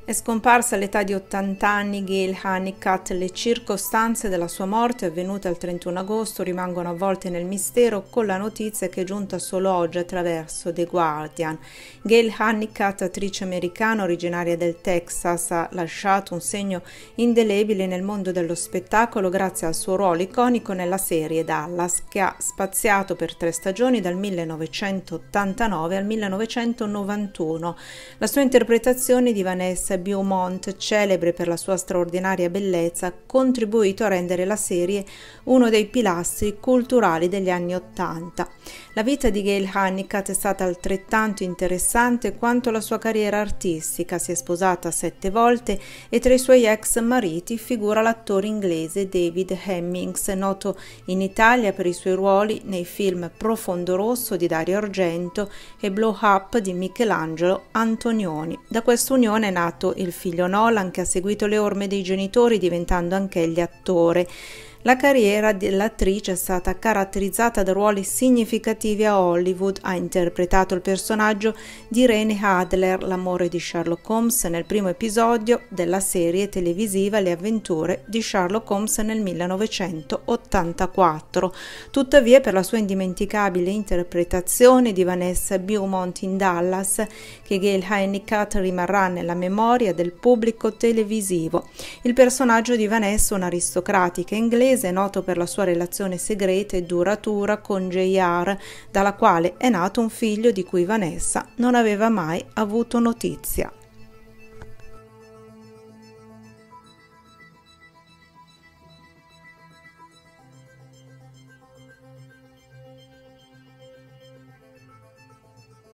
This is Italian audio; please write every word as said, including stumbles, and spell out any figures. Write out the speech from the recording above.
È scomparsa all'età di ottanta anni Gail Honeycutt. Le circostanze della sua morte, avvenute il trentuno agosto, rimangono avvolte nel mistero, con la notizia che è giunta solo oggi attraverso The Guardian. Gail Honeycutt, attrice americana originaria del Texas, ha lasciato un segno indelebile nel mondo dello spettacolo grazie al suo ruolo iconico nella serie Dallas, che ha spaziato per tre stagioni dal millenovecentottantanove al millenovecentonovantuno. La sua interpretazione di Vanessa Beaumont, celebre per la sua straordinaria bellezza, ha contribuito a rendere la serie uno dei pilastri culturali degli anni Ottanta. La vita di Gail Honeycutt è stata altrettanto interessante quanto la sua carriera artistica. Si è sposata sette volte e tra i suoi ex mariti figura l'attore inglese David Hemmings, noto in Italia per i suoi ruoli nei film Profondo Rosso di Dario Argento e Blow Up di Michelangelo Antonioni. Da questa unione è nato il figlio Nolan, che ha seguito le orme dei genitori diventando anch'egli attore. La carriera dell'attrice è stata caratterizzata da ruoli significativi a Hollywood. Ha interpretato il personaggio di Irene Adler, l'amore di Sherlock Holmes, nel primo episodio della serie televisiva Le avventure di Sherlock Holmes nel millenovecentottantaquattro. Tuttavia, per la sua indimenticabile interpretazione di Vanessa Beaumont in Dallas, che Gail Honeycutt rimarrà nella memoria del pubblico televisivo. Il personaggio di Vanessa, un'aristocratica inglese, è noto per la sua relazione segreta e duratura con J R, dalla quale è nato un figlio di cui Vanessa non aveva mai avuto notizia.